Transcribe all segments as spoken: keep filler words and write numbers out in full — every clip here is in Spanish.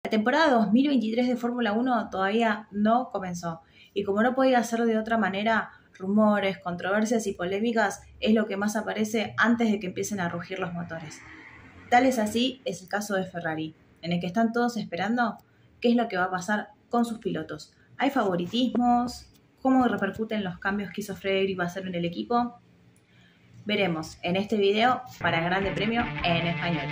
La temporada dos mil veintitrés de Fórmula uno todavía no comenzó y como no podía ser de otra manera, rumores, controversias y polémicas es lo que más aparece antes de que empiecen a rugir los motores. Tal es así es el caso de Ferrari, en el que están todos esperando qué es lo que va a pasar con sus pilotos. ¿Hay favoritismos? ¿Cómo repercuten los cambios que hizo Frederick Vasseur en el equipo? Veremos en este video para el Grande Premio en español.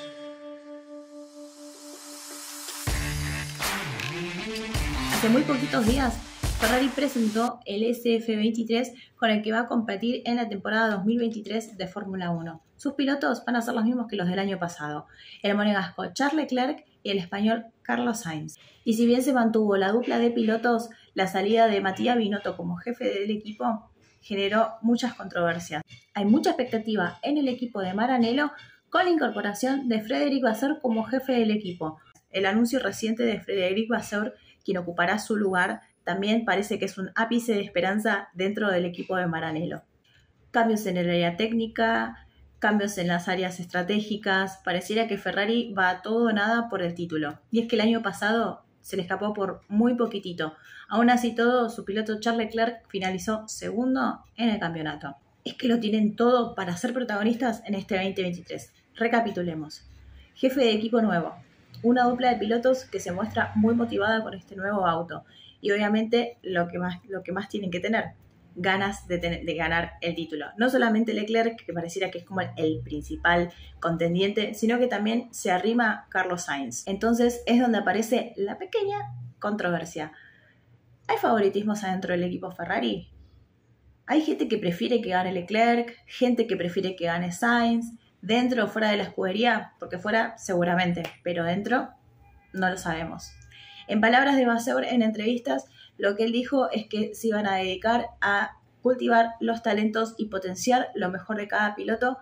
Hace muy poquitos días, Ferrari presentó el S F veintitrés con el que va a competir en la temporada dos mil veintitrés de Fórmula uno. Sus pilotos van a ser los mismos que los del año pasado, el monegasco Charles Leclerc y el español Carlos Sainz. Y si bien se mantuvo la dupla de pilotos, la salida de Mattia Binotto como jefe del equipo generó muchas controversias. Hay mucha expectativa en el equipo de Maranello con la incorporación de Frederick Vasseur como jefe del equipo. El anuncio reciente de Frederick Vasseur, quien ocupará su lugar, también parece que es un ápice de esperanza dentro del equipo de Maranello. Cambios en el área técnica, cambios en las áreas estratégicas, pareciera que Ferrari va a todo o nada por el título. Y es que el año pasado se le escapó por muy poquitito. Aún así todo, su piloto Charles Leclerc finalizó segundo en el campeonato. Es que lo tienen todo para ser protagonistas en este veinte veintitrés. Recapitulemos. Jefe de equipo nuevo. Una dupla de pilotos que se muestra muy motivada con este nuevo auto. Y obviamente lo que más, lo que más tienen que tener, ganas de, tener, de ganar el título. No solamente Leclerc, que pareciera que es como el, el principal contendiente, sino que también se arrima Carlos Sainz. Entonces es donde aparece la pequeña controversia. ¿Hay favoritismos adentro del equipo Ferrari? Hay gente que prefiere que gane Leclerc, gente que prefiere que gane Sainz, dentro o fuera de la escudería, porque fuera seguramente, pero dentro no lo sabemos. En palabras de Vasseur en entrevistas, lo que él dijo es que se iban a dedicar a cultivar los talentos y potenciar lo mejor de cada piloto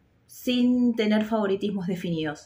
sin tener favoritismos definidos.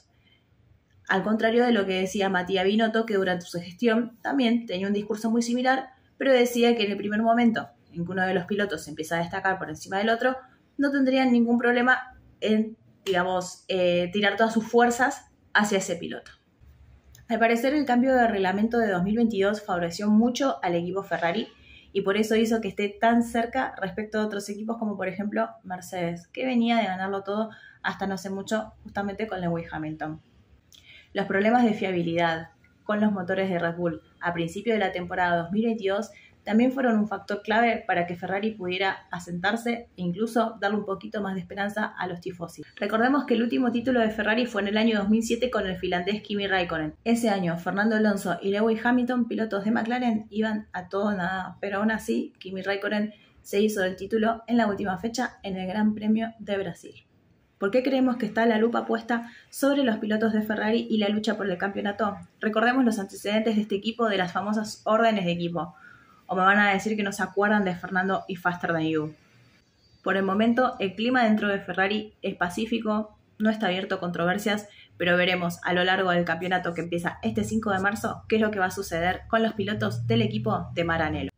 Al contrario de lo que decía Mattia Binotto, que durante su gestión también tenía un discurso muy similar, pero decía que en el primer momento en que uno de los pilotos se empieza a destacar por encima del otro, no tendrían ningún problema en, digamos, eh, tirar todas sus fuerzas hacia ese piloto. Al parecer, el cambio de reglamento de dos mil veintidós favoreció mucho al equipo Ferrari y por eso hizo que esté tan cerca respecto a otros equipos como por ejemplo Mercedes, que venía de ganarlo todo hasta no hace mucho justamente con Lewis Hamilton. Los problemas de fiabilidad con los motores de Red Bull a principio de la temporada dos mil veintidós también fueron un factor clave para que Ferrari pudiera asentarse e incluso darle un poquito más de esperanza a los tifosi. Recordemos que el último título de Ferrari fue en el año dos mil siete con el finlandés Kimi Räikkönen. Ese año, Fernando Alonso y Lewis Hamilton, pilotos de McLaren, iban a todo o nada, pero aún así, Kimi Räikkönen se hizo del título en la última fecha en el Gran Premio de Brasil. ¿Por qué creemos que está la lupa puesta sobre los pilotos de Ferrari y la lucha por el campeonato? Recordemos los antecedentes de este equipo de las famosas órdenes de equipo. O me van a decir que no se acuerdan de Fernando y Faster Than You. Por el momento, el clima dentro de Ferrari es pacífico, no está abierto a controversias, pero veremos a lo largo del campeonato que empieza este cinco de marzo qué es lo que va a suceder con los pilotos del equipo de Maranello.